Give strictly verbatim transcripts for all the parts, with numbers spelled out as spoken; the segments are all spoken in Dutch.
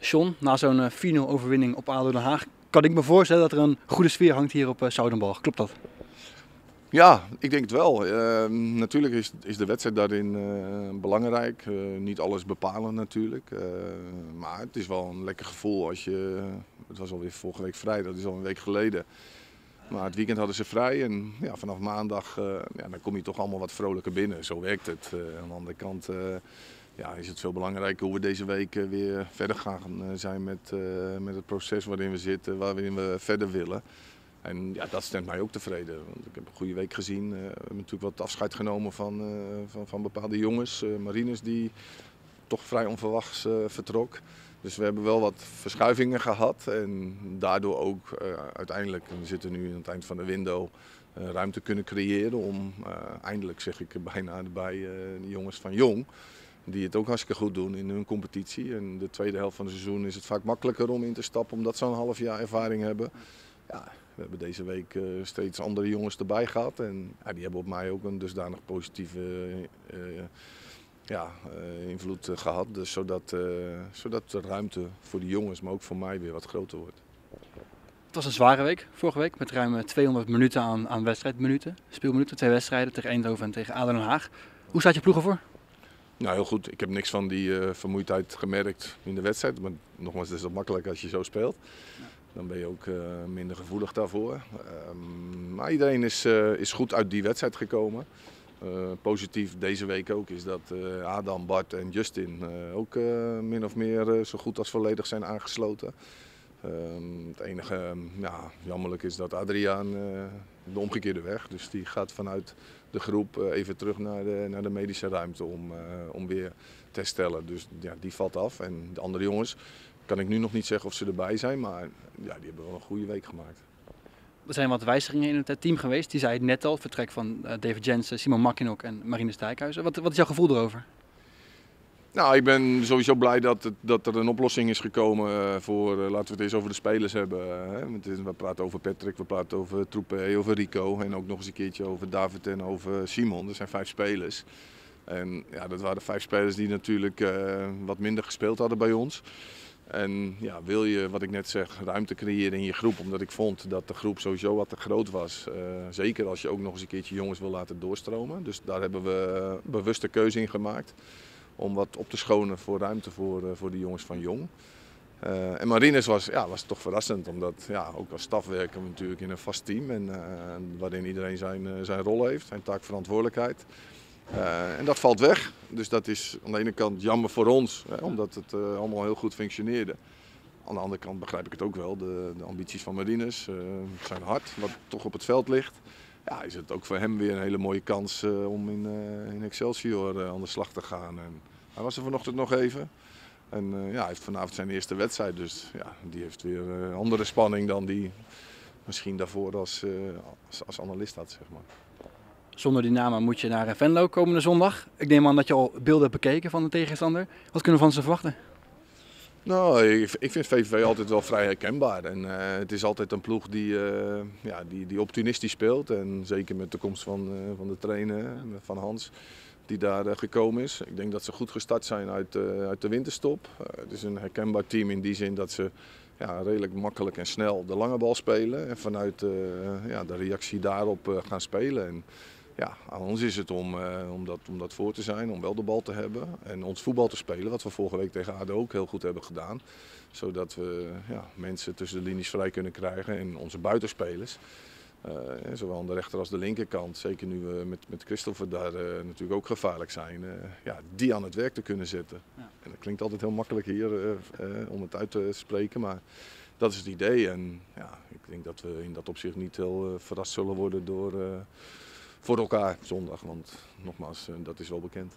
John, na zo'n uh, vier nul overwinning op A D O Den Haag, kan ik me voorstellen dat er een goede sfeer hangt hier op uh, Zoudenbalg. Klopt dat? Ja, ik denk het wel. Uh, natuurlijk is, is de wedstrijd daarin uh, belangrijk. Uh, niet alles bepalen natuurlijk. Uh, maar het is wel een lekker gevoel als je... Het was alweer vorige week vrijdag, dat is al een week geleden. Maar het weekend hadden ze vrij en ja, vanaf maandag uh, ja, dan kom je toch allemaal wat vrolijker binnen. Zo werkt het. Uh, aan de andere kant uh, ja, is het veel belangrijker hoe we deze week uh, weer verder gaan uh, zijn met, uh, met het proces waarin we zitten, waarin we verder willen. En ja, dat stemt mij ook tevreden. Want ik heb een goede week gezien. Uh, we hebben natuurlijk wat afscheid genomen van, uh, van, van bepaalde jongens. Uh, Marines die toch vrij onverwachts uh, vertrok. Dus we hebben wel wat verschuivingen gehad. En daardoor ook uh, uiteindelijk, we zitten nu aan het eind van de window, uh, ruimte kunnen creëren om uh, eindelijk, zeg ik er bijna bij, uh, de jongens van Jong. Die het ook hartstikke goed doen in hun competitie. En de tweede helft van het seizoen is het vaak makkelijker om in te stappen, omdat ze een half jaar ervaring hebben. Ja, we hebben deze week uh, steeds andere jongens erbij gehad. En ja, die hebben op mij ook een dusdanig positieve uh, ja, uh, invloed uh, gehad. Dus zodat, uh, zodat de ruimte voor de jongens, maar ook voor mij weer wat groter wordt. Het was een zware week vorige week met ruim tweehonderd minuten aan, aan wedstrijdminuten. Speelminuten, twee wedstrijden tegen Eindhoven en tegen A D O Den Haag. Hoe staat je ploeg ervoor? Nou, heel goed. Ik heb niks van die uh, vermoeidheid gemerkt in de wedstrijd. Maar nogmaals, het is dat makkelijk als je zo speelt. Ja. Dan ben je ook uh, minder gevoelig daarvoor. Um, maar iedereen is, uh, is goed uit die wedstrijd gekomen. Uh, positief deze week ook is dat uh, Adam, Bart en Justin uh, ook uh, min of meer uh, zo goed als volledig zijn aangesloten. Um, het enige um, ja, jammerlijk is dat Adriaan uh, de omgekeerde weg. Dus die gaat vanuit de groep uh, even terug naar de, naar de medische ruimte om, uh, om weer te herstellen. Dus ja, die valt af. En de andere jongens kan ik nu nog niet zeggen of ze erbij zijn, maar ja, die hebben wel een goede week gemaakt. Er zijn wat wijzigingen in het team geweest. Die zei het net al, het vertrek van uh, David Jensen, Simon Mackinock en Marinus Dijkhuizen. Wat, wat is jouw gevoel erover? Nou, ik ben sowieso blij dat, het, dat er een oplossing is gekomen voor, uh, laten we het eens over de spelers hebben. Hè. We praten over Patrick, we praten over Troepé, over Rico en ook nog eens een keertje over David en over Simon. Er zijn vijf spelers. En ja, dat waren vijf spelers die natuurlijk uh, wat minder gespeeld hadden bij ons. En ja, wil je, wat ik net zeg, ruimte creëren in je groep, omdat ik vond dat de groep sowieso wat te groot was. Uh, zeker als je ook nog eens een keertje jongens wil laten doorstromen. Dus daar hebben we bewuste keuze in gemaakt. Om wat op te schonen voor ruimte voor, uh, voor de jongens van Jong. Uh, en Marines was, ja, was toch verrassend, omdat ja, ook als staf werken we natuurlijk in een vast team. En, uh, waarin iedereen zijn, uh, zijn rol heeft, zijn taakverantwoordelijkheid. Uh, en dat valt weg. Dus dat is aan de ene kant jammer voor ons, hè, omdat het uh, allemaal heel goed functioneerde. Aan de andere kant begrijp ik het ook wel, de, de ambities van Marines uh, zijn hard, wat toch op het veld ligt. Ja, is het ook voor hem weer een hele mooie kans uh, om in, uh, in Excelsior uh, aan de slag te gaan. En hij was er vanochtend nog even. En uh, ja, hij heeft vanavond zijn eerste wedstrijd, dus ja, die heeft weer een uh, andere spanning dan die misschien daarvoor als, uh, als, als analist had, zeg maar. Zonder die namen moet je naar Venlo komende zondag. Ik neem aan dat je al beelden hebt bekeken van de tegenstander. Wat kunnen we van ze verwachten? Nou, ik, ik vind V V V altijd wel vrij herkenbaar. En, uh, het is altijd een ploeg die, uh, ja, die, die opportunistisch speelt. En zeker met de komst van, uh, van de trainer, van Hans, die daar uh, gekomen is. Ik denk dat ze goed gestart zijn uit, uh, uit de winterstop. Uh, het is een herkenbaar team in die zin dat ze ja, redelijk makkelijk en snel de lange bal spelen. En vanuit uh, ja, de reactie daarop uh, gaan spelen. En, ja, aan ons is het om, uh, om, dat, om dat voor te zijn, om wel de bal te hebben en ons voetbal te spelen, wat we vorige week tegen A D O ook heel goed hebben gedaan. Zodat we ja, mensen tussen de linies vrij kunnen krijgen en onze buitenspelers, uh, zowel aan de rechter als de linkerkant, zeker nu we met, met Christopher daar uh, natuurlijk ook gevaarlijk zijn, uh, ja, die aan het werk te kunnen zetten. Ja. En dat klinkt altijd heel makkelijk hier uh, uh, om het uit te spreken, maar dat is het idee. En ja, ik denk dat we in dat opzicht niet heel uh, verrast zullen worden door... Uh, voor elkaar zondag, want nogmaals, dat is wel bekend.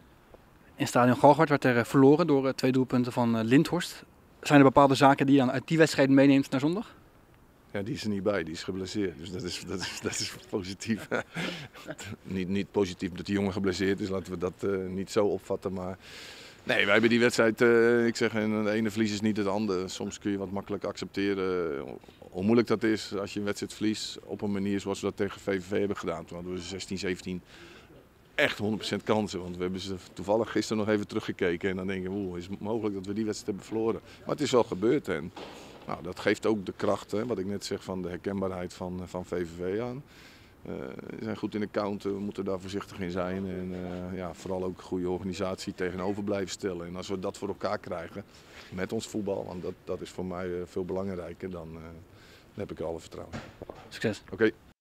In Stadion Galgard werd er verloren door twee doelpunten van Lindhorst. Zijn er bepaalde zaken die je dan uit die wedstrijd meeneemt naar zondag? Ja, die is er niet bij, die is geblesseerd, dus dat is, dat is, dat is positief. niet, niet positief dat die jongen geblesseerd is, laten we dat uh, niet zo opvatten, maar... Nee, wij hebben die wedstrijd, uh, ik zeg, de ene verlies is niet het andere. Soms kun je wat makkelijk accepteren hoe moeilijk dat is als je een wedstrijd verliest op een manier zoals we dat tegen V V V hebben gedaan. Toen hadden we zestien, zeventien echt honderd procent kansen. Want we hebben ze toevallig gisteren nog even teruggekeken. En dan denk je, oeh, is het mogelijk dat we die wedstrijd hebben verloren? Maar het is wel gebeurd. En nou, dat geeft ook de kracht, hè, wat ik net zeg, van de herkenbaarheid van, van V V V aan. Uh, we zijn goed in de counter, we moeten daar voorzichtig in zijn. En uh, ja, vooral ook een goede organisatie tegenover blijven stellen. En als we dat voor elkaar krijgen met ons voetbal, want dat, dat is voor mij uh, veel belangrijker, dan, uh, dan heb ik er alle vertrouwen in. Succes. Oké. Okay.